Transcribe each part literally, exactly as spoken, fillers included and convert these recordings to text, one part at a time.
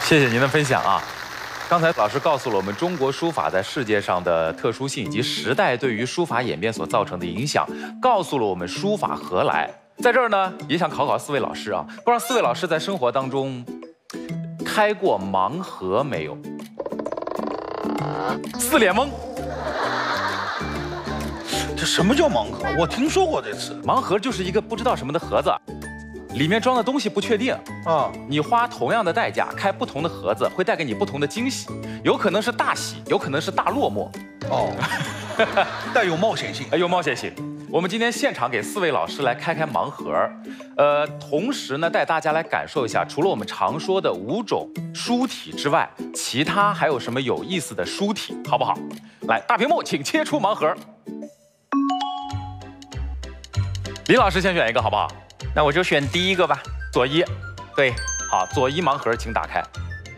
谢谢您的分享啊！刚才老师告诉了我们中国书法在世界上的特殊性以及时代对于书法演变所造成的影响，告诉了我们书法何来。在这儿呢，也想考考四位老师啊，不知道四位老师在生活当中开过盲盒没有？四脸懵。 这什么叫盲盒？我听说过这词。 盲盒就是一个不知道什么的盒子。 里面装的东西不确定啊，你花同样的代价开不同的盒子，会带给你不同的惊喜，有可能是大喜，有可能是大落寞。哦， 带有冒险性， 有冒险性。我们今天现场给四位老师来开开盲盒，呃，同时呢带大家来感受一下，除了我们常说的五种书体之外，其他还有什么有意思的书体，好不好？来，大屏幕，请切出盲盒。李老师先选一个，好不好？ 那我就选第一个吧， 左一， 对， 好，左一盲盒，请打开。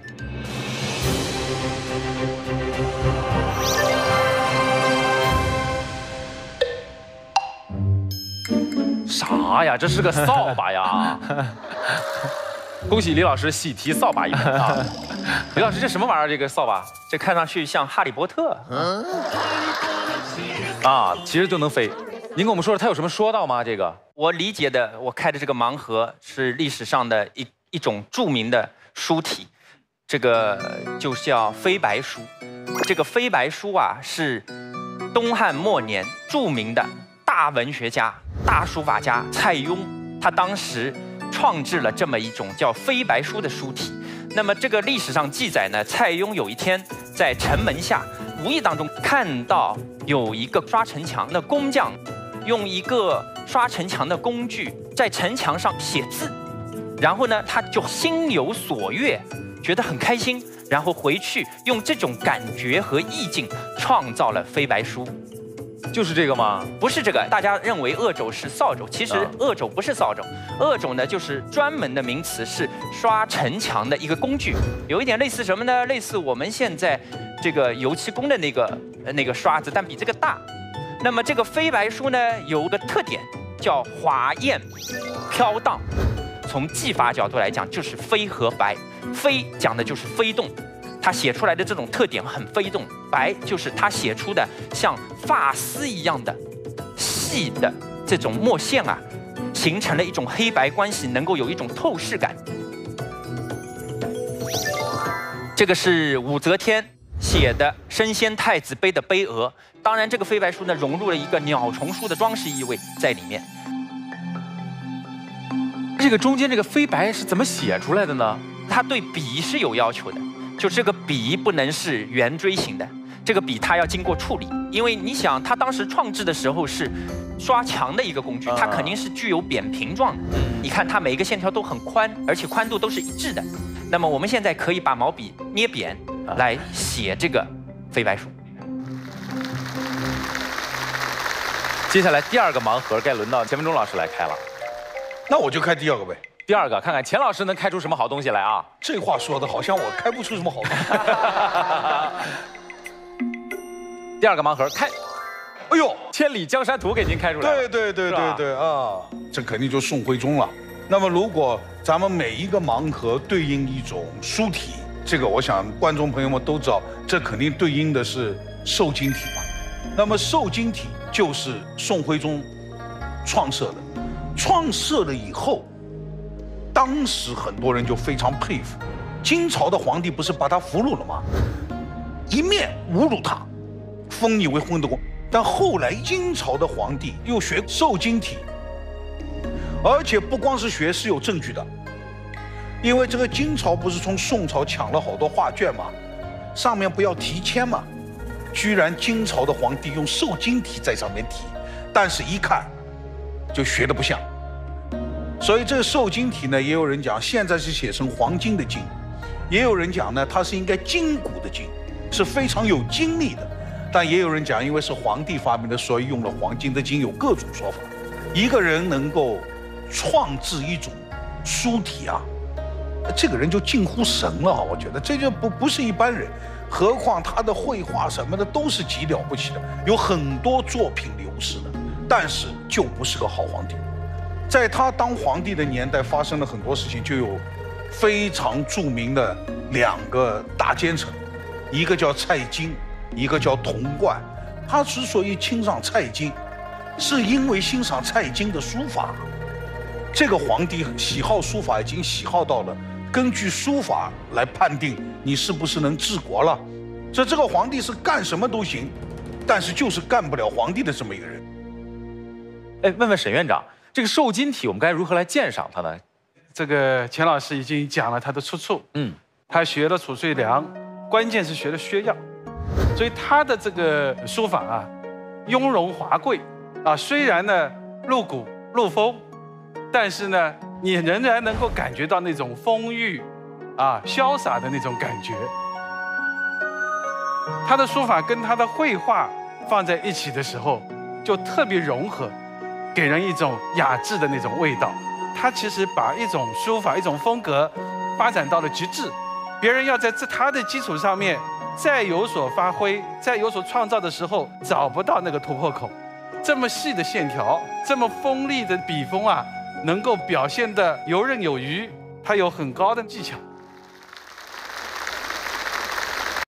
啥呀？这是个扫把呀！恭喜李老师喜提扫把一枚啊！李老师，这什么玩意儿？这个扫把， 这看上去像哈利波特。嗯。 啊，其实就能飞。 您跟我们说说，它有什么说道吗？这个我理解的，我开的这个盲盒是历史上的一一种著名的书体，这个就叫飞白书。这个飞白书啊，是东汉末年著名的大文学家、大书法家蔡邕，他当时创制了这么一种叫飞白书的书体。那么这个历史上记载呢，蔡邕有一天在城门下，无意当中看到有一个刷城墙的工匠。 用一个刷城墙的工具在城墙上写字，然后呢，他就心有所悦，觉得很开心，然后回去用这种感觉和意境创造了飞白书。 就是这个吗？ 不是这个，大家认为恶肘是扫帚，其实恶肘不是扫帚，恶肘呢就是专门的名词，是刷城墙的一个工具，有一点类似什么呢？类似我们现在这个油漆工的那个那个刷子，但比这个大。 那么这个飞白书呢，有个特点叫华艳飘荡。从技法角度来讲，就是飞和白。飞讲的就是飞动，它写出来的这种特点很飞动；白就是它写出的像发丝一样的细的这种墨线啊，形成了一种黑白关系，能够有一种透视感。这个是武则天写的升仙太子碑的碑额。 当然，这个飞白书呢，融入了一个鸟虫书的装饰意味在里面。 这个中间这个飞白是怎么写出来的呢？ 它对笔是有要求的，就这个笔不能是圆锥形的，这个笔它要经过处理，因为你想，它当时创制的时候是刷墙的一个工具，它肯定是具有扁平状的。你看它每一个线条都很宽，而且宽度都是一致的。那么我们现在可以把毛笔捏扁来写这个飞白书。 接下来第二个盲盒该轮到钱文忠老师来开了， 那我就开第二个呗。 第二个，看看钱老师能开出什么好东西来啊？ 这话说的好像我开不出什么好东西。第二个盲盒开， 哎呦， 千里江山图给您开出来了。 对对对对对啊，这肯定就宋徽宗了。那么如果咱们每一个盲盒对应一种书体，这个我想观众朋友们都知道，这肯定对应的是瘦金体嘛。那么瘦金体。 就是宋徽宗创设的，创设了以后，当时很多人就非常佩服。金朝的皇帝不是把他俘虏了吗？一面侮辱他，封你为昏德公。但后来金朝的皇帝又学瘦金体，而且不光是学，是有证据的。因为这个金朝不是从宋朝抢了好多画卷吗？上面不要题签吗？ 居然金朝的皇帝用瘦金体在上面题，但是一看就学得不像。所以这个瘦金体呢，也有人讲现在是写成黄金的金，也有人讲呢它是应该筋骨的筋，是非常有精力的。但也有人讲，因为是皇帝发明的，所以用了黄金的金，有各种说法。一个人能够创制一种书体啊，这个人就近乎神了，我觉得这就不不是一般人。 何况他的绘画什么的都是极了不起的，有很多作品流失的，但是就不是个好皇帝。在他当皇帝的年代，发生了很多事情，就有非常著名的两个大奸臣，一个叫蔡京，一个叫童贯。他之所以欣赏蔡京，是因为欣赏蔡京的书法。这个皇帝喜好书法，已经喜好到了根据书法来判定你是不是能治国了。所以这个皇帝是干什么都行，但是就是干不了皇帝的这么一个人。 哎，问问沈院长，这个瘦金体我们该如何来鉴赏它呢？ 这个钱老师已经讲了他的出处， 嗯， 他学了褚遂良，关键是学了薛曜，所以他的这个书法啊，雍容华贵啊，虽然呢露骨露风，但是呢你仍然能够感觉到那种风韵啊潇洒的那种感觉。他的书法跟他的绘画放在一起的时候，就特别融合，给人一种雅致的那种味道。他其实把一种书法、一种风格发展到了极致，别人要在这他的基础上面再有所发挥、再有所创造的时候，找不到那个突破口。这么细的线条，这么锋利的笔锋啊，能够表现得游刃有余，他有很高的技巧。